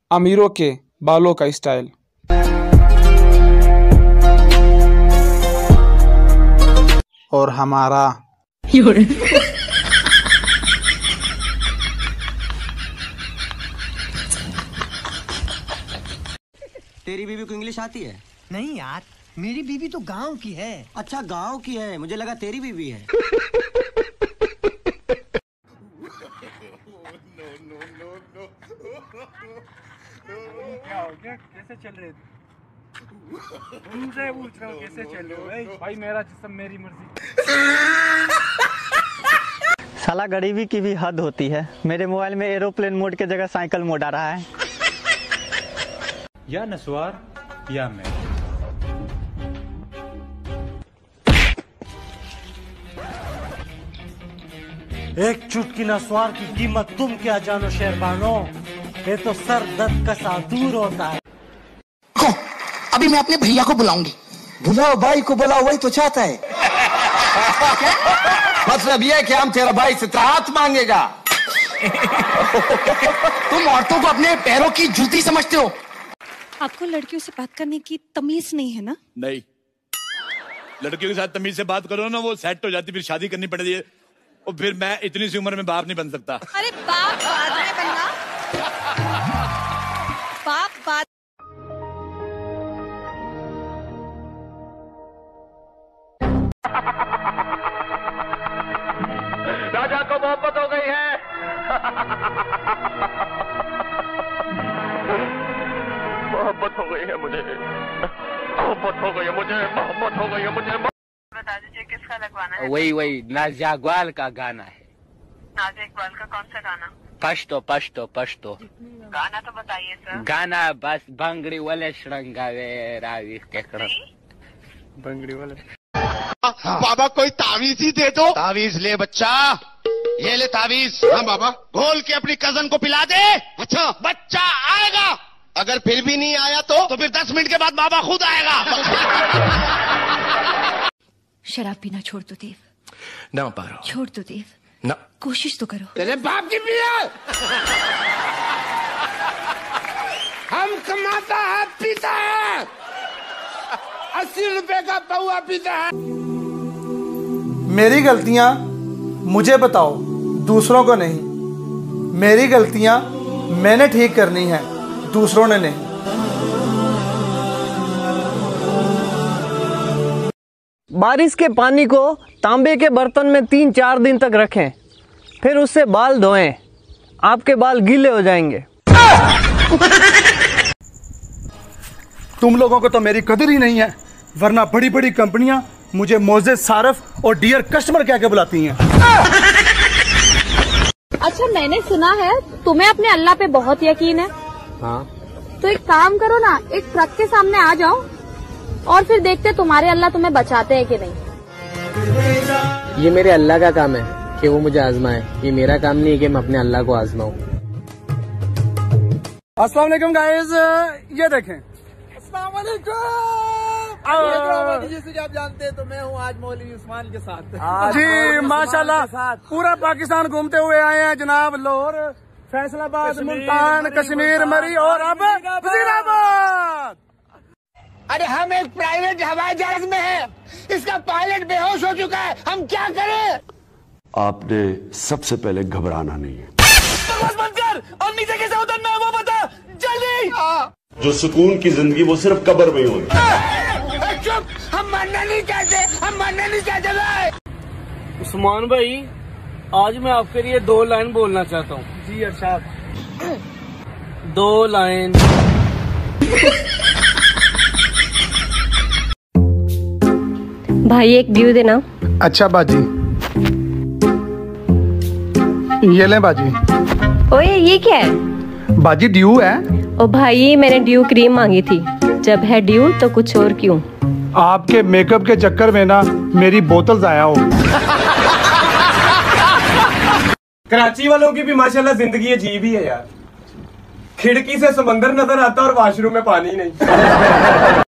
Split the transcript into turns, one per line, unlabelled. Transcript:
अमीरों के बालों का स्टाइल। और हमारा
तेरी बीवी को इंग्लिश आती है?
नहीं यार, मेरी बीवी तो गांव की है।
अच्छा गांव की है, मुझे लगा तेरी बीवी है।
क्या हो गया? कैसे चल रहे थे? तुमसे पूछ रहा हूँ कैसे चल रहे हो भाई? मेरा जिस्म मेरी मर्जी।
साला गरीबी की भी हद होती है। मेरे मोबाइल में एरोप्लेन मोड के जगह साइकिल मोड आ रहा है।
या नस्वार या मैं।
एक चुटकी नस्वार की कीमत तुम क्या जानो शेरबानो, ये तो सर दर्द का सा दूर होता है।
अभी मैं अपने भैया को बुलाऊंगी।
बुलाओ भाई को, बुलाओ, वही तो चाहता है। मतलब यह है कि हम तेरा भाई से त्रात मांगेगा।
तुम औरतों को अपने पैरों की जूती समझते हो।
आपको लड़कियों से बात करने की तमीज नहीं है ना?
नहीं, लड़कियों के साथ तमीज से बात करो ना, वो सेट हो जाती, फिर शादी करनी पड़ती है, और फिर मैं इतनी सी उम्र में बाप नहीं बन सकता।
अरे बाप बाद में बनना, बाप बाद।
राजा को मोहब्बत हो गई है। मोहब्बत हो गई है मुझे, मोहब्बत हो गई है मुझे, मोहब्बत हो गई है मुझे।
बता दीजिए किसका लगवाना है?
वही नाज़िया इकबाल का गाना है।
नाज़िया इकबाल का कौन सा गाना?
पश्तो पश्तो पश्तो।
गाना तो बताइए सर।
गाना बस भंगड़ी वाले श्रृंगावे रावी के भंगड़ी वाले।
बाबा कोई तावीज ही दे दो। तावीज ले बच्चा, ये ले तावीज। हाँ बाबा। घोल के अपनी कजन को पिला दे। अच्छा, बच्चा आएगा। अगर फिर भी नहीं आया तो फिर 10 मिनट के बाद बाबा खुद आएगा।
शराब पीना छोड़ दो देव।
ना पारो,
छोड़ दो देव,
ना,
कोशिश तो करो।
तेरे बाप की पिया। हम कमाता है, पीता है, 80 रुपए का पौआ पीता है।
मेरी गलतियां मुझे बताओ, दूसरों को नहीं। मेरी गलतियां मैंने ठीक करनी है, दूसरों ने नहीं।
बारिश के पानी को तांबे के बर्तन में 3-4 दिन तक रखें, फिर उससे बाल धोएं, आपके बाल गीले हो जाएंगे।
तुम लोगों को तो मेरी कदर ही नहीं है, वरना बड़ी बड़ी कंपनियां मुझे मोज़ेज़ सारफ और डियर कस्टमर कह के बुलाती हैं।
अच्छा, मैंने सुना है तुम्हें अपने अल्लाह पे बहुत यकीन है।
हाँ,
तो एक काम करो ना, एक ट्रक के सामने आ जाओ और फिर देखते तुम्हारे अल्लाह तुम्हें बचाते हैं कि नहीं।
ये मेरे अल्लाह का काम है कि वो मुझे आजमाए, ये मेरा काम नहीं है कि मैं अपने अल्लाह को आजमाऊं।
अस्सलाम वालेकुम गाइस, ये देखें। अस्सलाम वालेकुम।
जैसे कि आप जानते हैं तो मैं हूँ आज मौलवी उस्मान के साथ।
जी माशाल्लाह, पूरा पाकिस्तान घूमते हुए आए हैं जनाब। लाहौर, फैसलाबाद, मुल्तान, कश्मीर, मरी और अब वजीराबाद।
अरे हम एक प्राइवेट हवाई जहाज में हैं, इसका पायलट बेहोश हो चुका है, हम क्या करें?
आपने सबसे पहले घबराना नहीं है।
बकवास बंद कर और नीचे कैसे उतरना है वो बता जल्दी।
जो सुकून की जिंदगी वो सिर्फ कब्र में होगी।
चुप, हम मरना नहीं चाहते, हम मरना नहीं चाहते भाई।
उस्मान भाई, आज मैं आपके लिए 2 लाइन बोलना चाहता हूँ।
जी अरशाद।
2 लाइन।
भाई एक ड्यू देना।
अच्छा बाजी, ये लें बाजी।
ओए ये क्या है?
बाजी ड्यू है।
ओ भाई, मैंने ड्यू क्रीम मांगी थी, जब है ड्यू तो कुछ और क्यों?
आपके मेकअप के चक्कर में ना मेरी बोतल जाया हो।
कराची वालों की भी माशाल्लाह जिंदगी अजीब ही है यार। खिड़की से समंदर नजर आता और वॉशरूम में पानी नहीं।